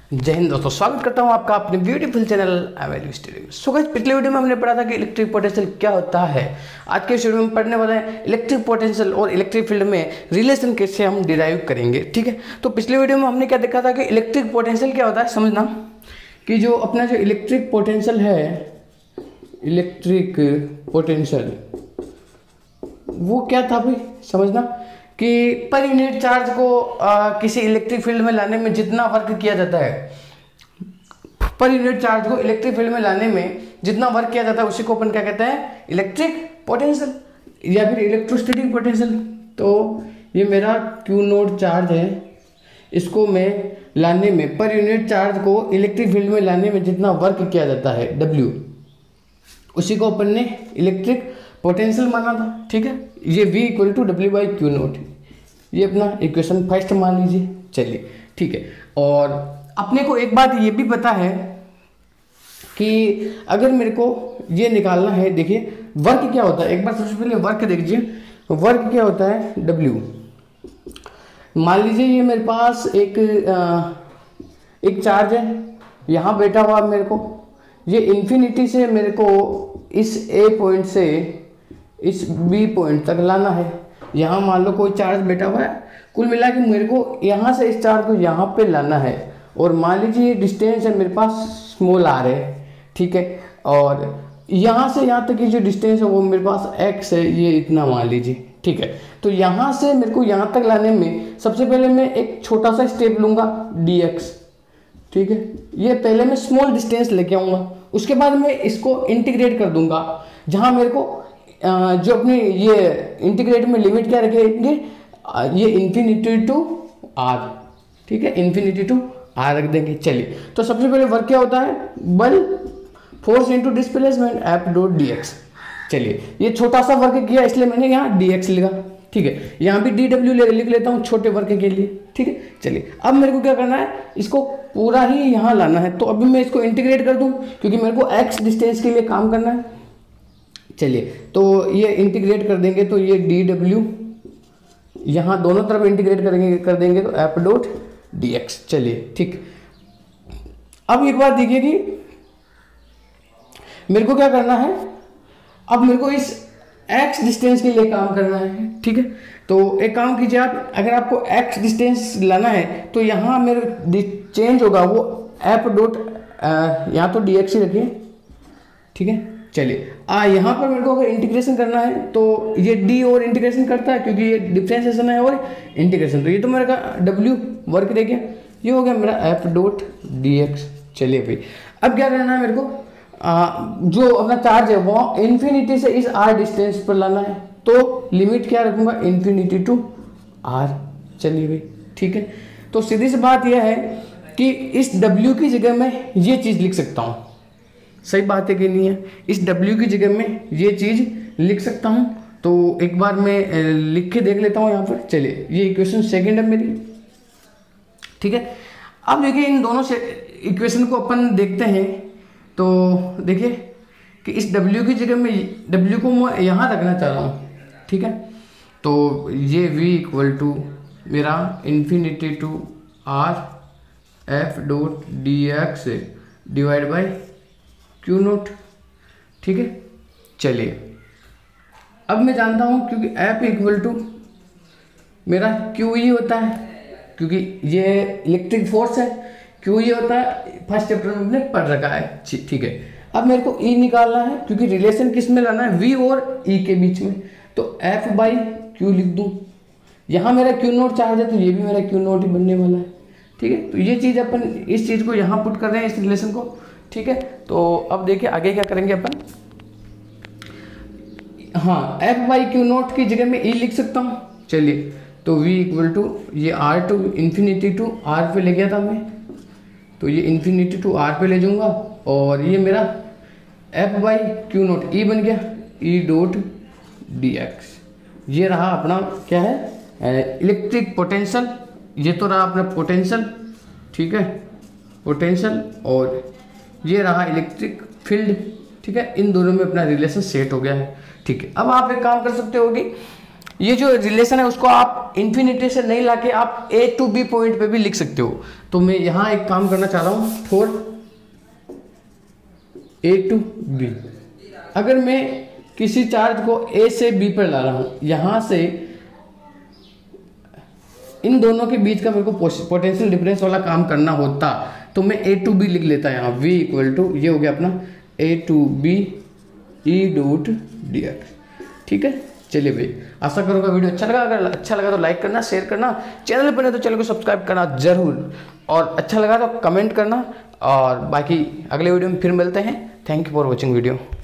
जय हिंद दोस्तों, स्वागत करता हूं आपका अपने ब्यूटीफुल चैनल एमएलवी स्टडी में। सो गाइस, पिछले वीडियो में हमने पढ़ा था कि इलेक्ट्रिक पोटेंशियल क्या होता है। आज के वीडियो में पढ़ने वाले हैं इलेक्ट्रिक पोटेंशियल और इलेक्ट्रिक फील्ड में रिलेशन कैसे हम डिराइव करेंगे। ठीक है, तो पिछले वीडियो में हमने क्या देखा था कि इलेक्ट्रिक पोटेंशियल क्या होता है। समझना कि जो अपना जो इलेक्ट्रिक पोटेंशियल है, इलेक्ट्रिक पोटेंशियल वो क्या था भाई। समझना कि पर यूनिट चार्ज को किसी इलेक्ट्रिक फील्ड में लाने में जितना वर्क किया जाता है, पर यूनिट चार्ज को इलेक्ट्रिक फील्ड में लाने में जितना वर्क किया जाता है उसी को अपन क्या कहते हैं, इलेक्ट्रिक पोटेंशियल या फिर इलेक्ट्रोस्टैटिक पोटेंशियल। तो ये मेरा क्यू नोट चार्ज है, इसको मैं लाने में, पर यूनिट चार्ज को इलेक्ट्रिक फील्ड में लाने में जितना वर्क किया जाता है W, उसी को अपन ने इलेक्ट्रिक पोटेंशियल माना था। ठीक है, ये V equal to W by Q naught, ये अपना इक्वेशन फर्स्ट मान लीजिए। चलिए ठीक है, और अपने को एक बात ये भी पता है कि अगर मेरे को ये निकालना है, देखिए वर्क क्या होता है। एक बार सबसे पहले वर्क देखिए, वर्क क्या होता है W। मान लीजिए ये मेरे पास एक चार्ज है, यहाँ बैठा हुआ मेरे को, ये इन्फिनिटी से मेरे को इस A पॉइंट से इस B पॉइंट तक लाना है। यहाँ मान लो कोई चार्ज बैठा हुआ है, कुल मिला के मेरे को यहाँ से इस चार्ज को यहाँ पे लाना है। और मान लीजिए ये डिस्टेंस है मेरे पास स्मॉल r है। ठीक है, और यहाँ से यहाँ तक की जो डिस्टेंस है वो मेरे पास x है, ये इतना मान लीजिए। ठीक है, तो यहाँ से मेरे को यहाँ तक लाने में सबसे पहले मैं एक छोटा सा स्टेप लूँगा dx। ठीक है, ये पहले मैं स्मॉल डिस्टेंस लेके आऊँगा, उसके बाद मैं इसको इंटीग्रेट कर दूंगा। जहाँ मेरे को जो अपनी ये इंटीग्रेट में लिमिट क्या रखेंगे, ये इन्फिनिटी टू r। ठीक है, इन्फिनिटी टू r रख देंगे। चलिए, तो सबसे पहले वर्क क्या होता है, बल force into displacement F dot dx। चलिए, ये छोटा सा वर्क किया इसलिए मैंने यहाँ dx लिखा। ठीक है, यहाँ भी dw लिख लेता हूँ छोटे वर्क के लिए। ठीक है, चलिए अब मेरे को क्या करना है, इसको पूरा ही यहाँ लाना है। तो अभी मैं इसको इंटीग्रेट कर दूँ क्योंकि मेरे को x डिस्टेंस के लिए काम करना है। चलिए, तो ये इंटीग्रेट कर देंगे तो ये dw यहाँ दोनों तरफ इंटीग्रेट कर देंगे तो F डॉट dx। चलिए ठीक, अब एक बात देखिए कि मेरे को क्या करना है, अब मेरे को इस x डिस्टेंस के लिए काम करना है। ठीक है, तो एक काम कीजिए आप, अगर आपको x डिस्टेंस लाना है तो यहाँ मेरे चेंज होगा वो F डॉट यहाँ तो dx ही रखिए। ठीक है, चलिए यहाँ पर मेरे को अगर इंटीग्रेशन करना है तो ये d और इंटीग्रेशन करता है क्योंकि ये डिफरेंशिएशन है और इंटीग्रेशन, तो ये तो मेरा w वर्क रह गया, ये हो गया मेरा F डॉट dx। चलिए भाई, अब क्या करना है मेरे को, जो अपना चार्ज है वो इन्फिनिटी से इस r डिस्टेंस पर लाना है। तो लिमिट क्या रखूंगा, इन्फिनिटी टू r। चलिए भाई ठीक है, तो सीधी सी बात यह है कि इस w की जगह मैं ये चीज़ लिख सकता हूँ। सही बात है कि नहीं है, इस w की जगह में ये चीज़ लिख सकता हूँ। तो एक बार मैं लिख के देख लेता हूँ यहाँ पर। चलिए, ये इक्वेशन सेकंड है मेरी। ठीक है, अब देखिए इन दोनों से इक्वेशन को अपन देखते हैं। तो देखिए कि इस w की जगह में w को मैं यहाँ रखना चाह रहा हूँ। ठीक है, तो ये v इक्वल टू मेरा infinity to r F dot dx divide by Q naught. ठीक है, चलिए अब मैं जानता हूँ क्योंकि F इक्वल टू मेरा क्यू ई होता है, क्योंकि ये इलेक्ट्रिक फोर्स है, क्यू ई होता है, फर्स्ट चैप्टर में हमने पढ़ रखा है। ठीक है, अब मेरे को ई निकालना है क्योंकि रिलेशन किस में लाना है, V और ई के बीच में। तो F बाई क्यू लिख दूँ, यहाँ मेरा क्यू नोट चार्ज है तो ये भी मेरा क्यू नोट ही बनने वाला है। ठीक है, तो ये चीज़ अपन इस चीज़ को यहाँ पुट कर रहे हैं, इस रिलेशन को। ठीक है, तो अब देखिए आगे क्या करेंगे अपन। हाँ, F बाई क्यू नोट की जगह में E लिख सकता हूँ। चलिए, तो V इक्वल टू ये R to infinity to R पे ले गया था मैं, तो ये इन्फिनिटी टू R पे ले जाऊँगा और ये मेरा F by Q naught E बन गया, E डॉट dx। ये रहा अपना क्या है, इलेक्ट्रिक पोटेंशियल। ये तो रहा अपना पोटेंशियल। ठीक है, पोटेंशियल, और ये रहा इलेक्ट्रिक फील्ड। ठीक है, इन दोनों में अपना रिलेशन सेट हो गया है। ठीक है, अब आप एक काम कर सकते हो कि ये जो रिलेशन है उसको आप इन्फिनिटी से नहीं लाके आप ए टू बी पॉइंट पे भी लिख सकते हो। तो मैं यहाँ एक काम करना चाह रहा हूँ, फॉर ए टू बी, अगर मैं किसी चार्ज को ए से बी पर ला रहा हूँ, यहाँ से इन दोनों के बीच का मेरे को पोटेंशियल डिफरेंस वाला काम करना होता तो मैं ए टू बी लिख लेता यहाँ, v इक्वल टू, ये हो गया अपना A to B E dot D X. ठीक है, चलिए भाई, आशा करूँगा वीडियो अच्छा लगा। अगर अच्छा लगा तो लाइक करना, शेयर करना, चैनल पर नहीं तो चैनल को सब्सक्राइब करना जरूर, और अच्छा लगा तो कमेंट करना, और बाकी अगले वीडियो में फिर मिलते हैं। Thank you for watching video.